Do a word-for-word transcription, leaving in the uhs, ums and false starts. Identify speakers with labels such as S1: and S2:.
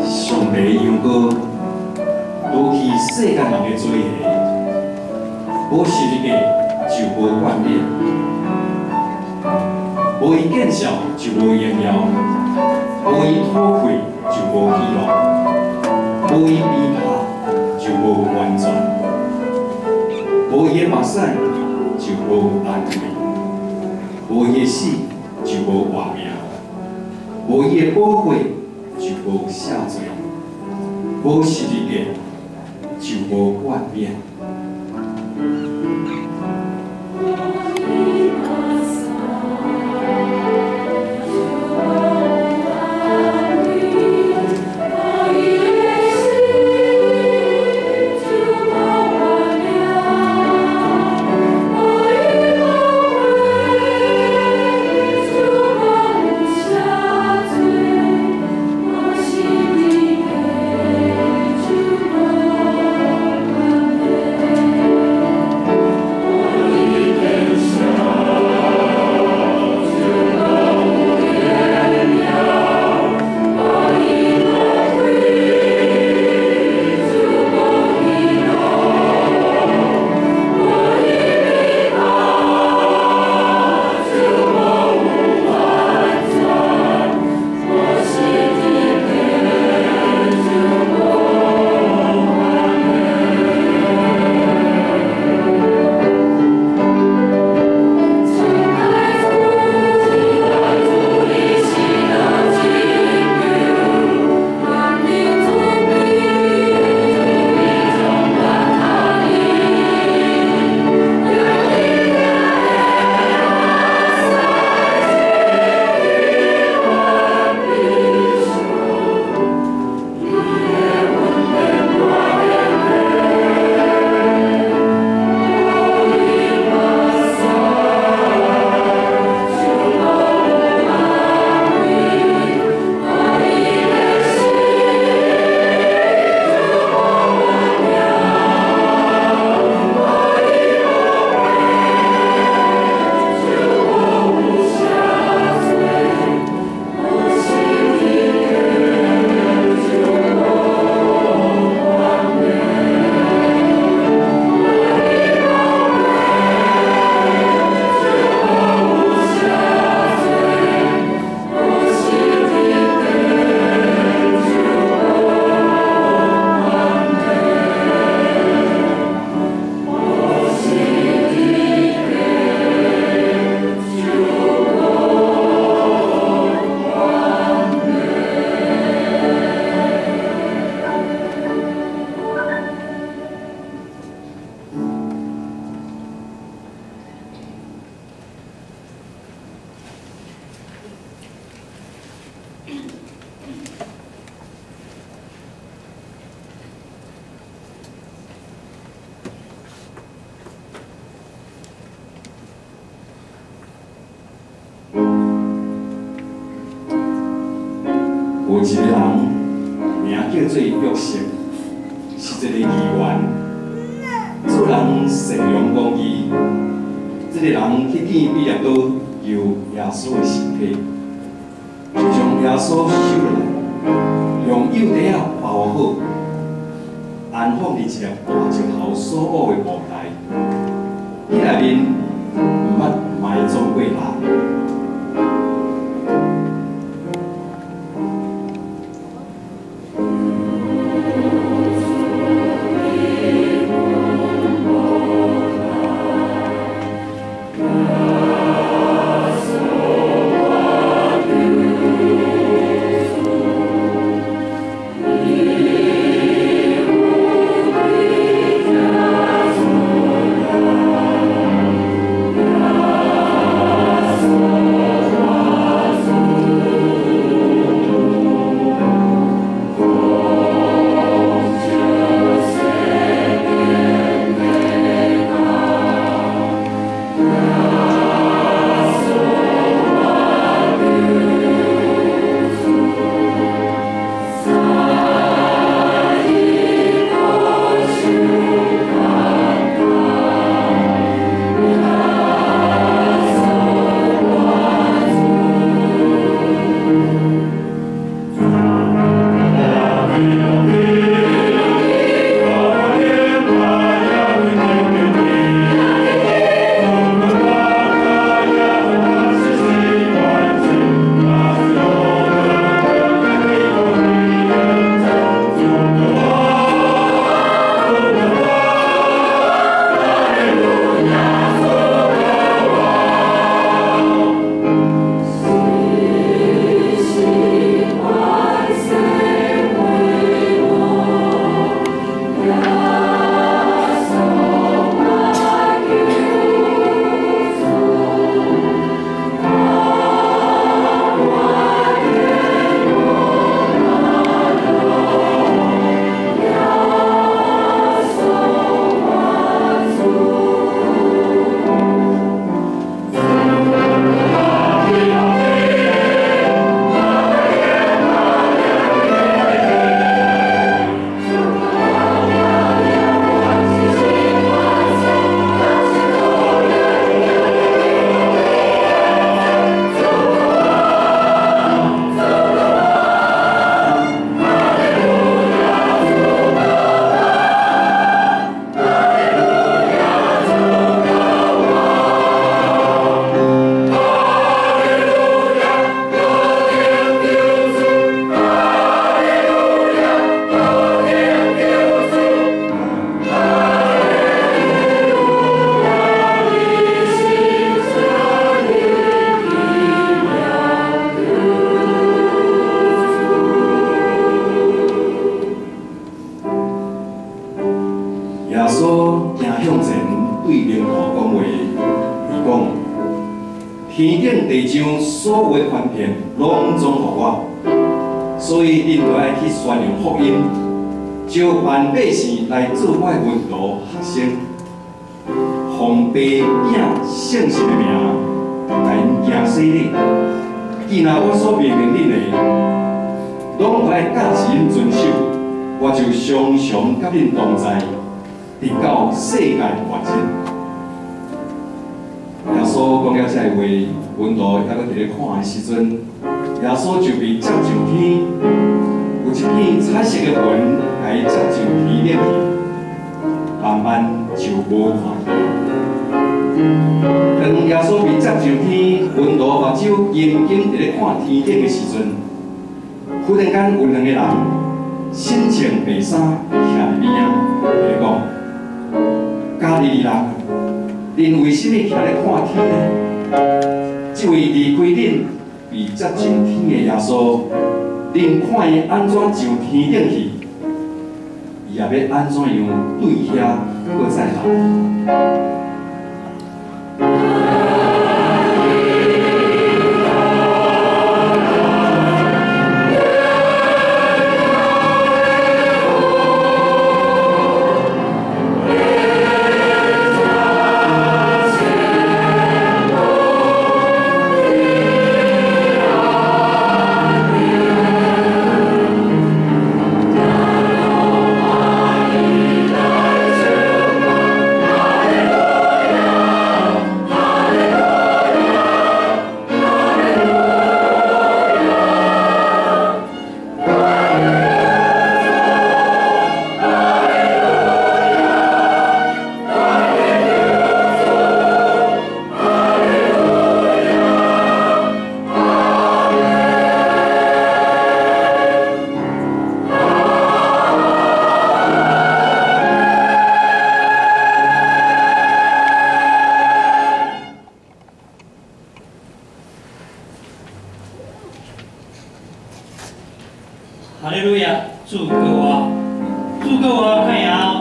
S1: 上帝羊羔，夺去世间人的罪孽，无实力的就无冠冕，无伊见笑就无荣耀，无伊讨气就无喜乐，无伊鞭拍就无完全，无伊的目屎就无安慰，无伊的死就无活命，无伊的宝血就无赦罪，无实力的就无冠冕。有一个人名叫做约瑟，是一个议员，做人善良公义。这个人去见比勒多，有耶稣的身体，就将耶稣收落来，用釉底啊包好，安放伫一粒大石头所挖的布袋，伊内面毋捌埋葬过人。
S2: Oh
S1: 天顶地上所有的权柄拢总互我，所以恁就爱去宣扬福音，招万百姓来做我的门徒学生，奉爸囝圣神的名来行洗礼。既然我所命令恁的，拢爱教示恁遵守，我就常常甲恁同在，直到世界完结。耶稣讲了这话，门徒还搁伫咧看的时阵，耶稣就被接上天，有一片彩色的云，甲伊接上天顶去，慢慢就无看见。当耶稣被接上天，门徒目睭眼睛伫咧看天顶的时阵，忽然间有两个人身穿白衫徛伫边仔，伫咧讲：加利利人，恁为什么徛咧看天呢？这位离开恁被接上天的耶稣，恁看伊安怎上天顶去？伊也要安怎样对遐搁再来？
S2: 哈利路亚！祝各位，祝各位看呀！